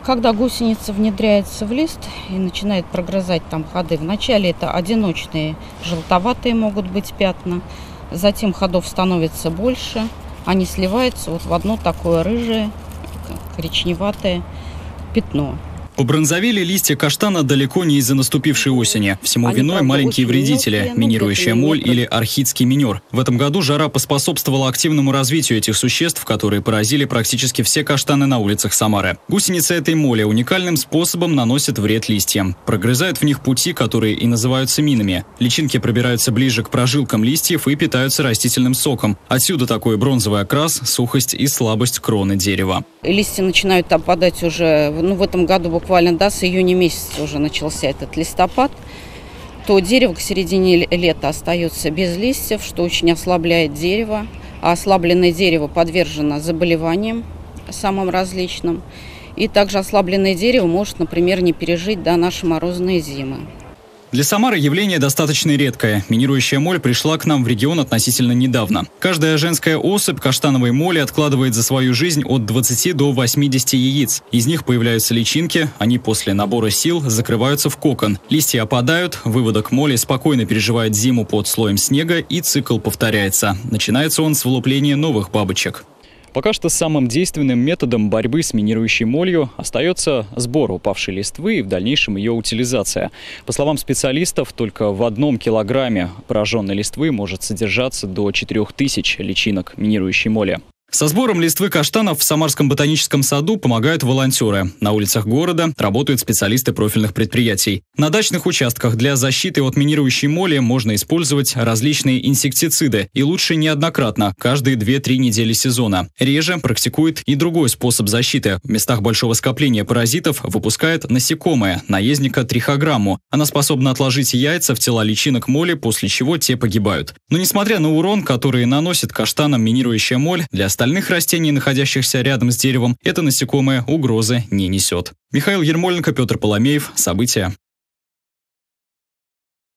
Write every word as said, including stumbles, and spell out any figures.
Когда гусеница внедряется в лист и начинает прогрызать там ходы, вначале это одиночные желтоватые могут быть пятна, затем ходов становится больше, они сливаются вот в одно такое рыжее, коричневатое пятно. Побронзовели листья каштана далеко не из-за наступившей осени. Всему Они, виной правда, маленькие очень вредители, мелкие, минирующая но моль это не или архидский минер. В этом году жара поспособствовала активному развитию этих существ, которые поразили практически все каштаны на улицах Самары. Гусеницы этой моли уникальным способом наносят вред листьям. Прогрызают в них пути, которые и называются минами. Личинки пробираются ближе к прожилкам листьев и питаются растительным соком. Отсюда такой бронзовый окрас, сухость и слабость кроны дерева. Листья начинают опадать уже, ну, в этом году буквально, да, с июня месяца уже начался этот листопад, то дерево к середине лета остается без листьев, что очень ослабляет дерево. А ослабленное дерево подвержено заболеваниям самым различным. И также ослабленное дерево может, например, не пережить, да, наши морозные зимы. Для Самары явление достаточно редкое. Минирующая моль пришла к нам в регион относительно недавно. Каждая женская особь каштановой моли откладывает за свою жизнь от двадцати до восьмидесяти яиц. Из них появляются личинки, они после набора сил закрываются в кокон. Листья опадают, выводок моли спокойно переживает зиму под слоем снега, и цикл повторяется. Начинается он с вылупления новых бабочек. Пока что самым действенным методом борьбы с минирующей молью остается сбор упавшей листвы и в дальнейшем ее утилизация. По словам специалистов, только в одном килограмме пораженной листвы может содержаться до четырёх тысяч личинок минирующей моли. Со сбором листвы каштанов в Самарском ботаническом саду помогают волонтеры. На улицах города работают специалисты профильных предприятий. На дачных участках для защиты от минирующей моли можно использовать различные инсектициды. И лучше неоднократно, каждые две-три недели сезона. Реже практикует и другой способ защиты. В местах большого скопления паразитов выпускает насекомое, наездника трихограмму. Она способна отложить яйца в тела личинок моли, после чего те погибают. Но несмотря на урон, который наносит каштанам минирующая моль, для остальных растений, находящихся рядом с деревом, это насекомое угрозы не несет. Михаил Ермоленко, Петр Поломеев. События.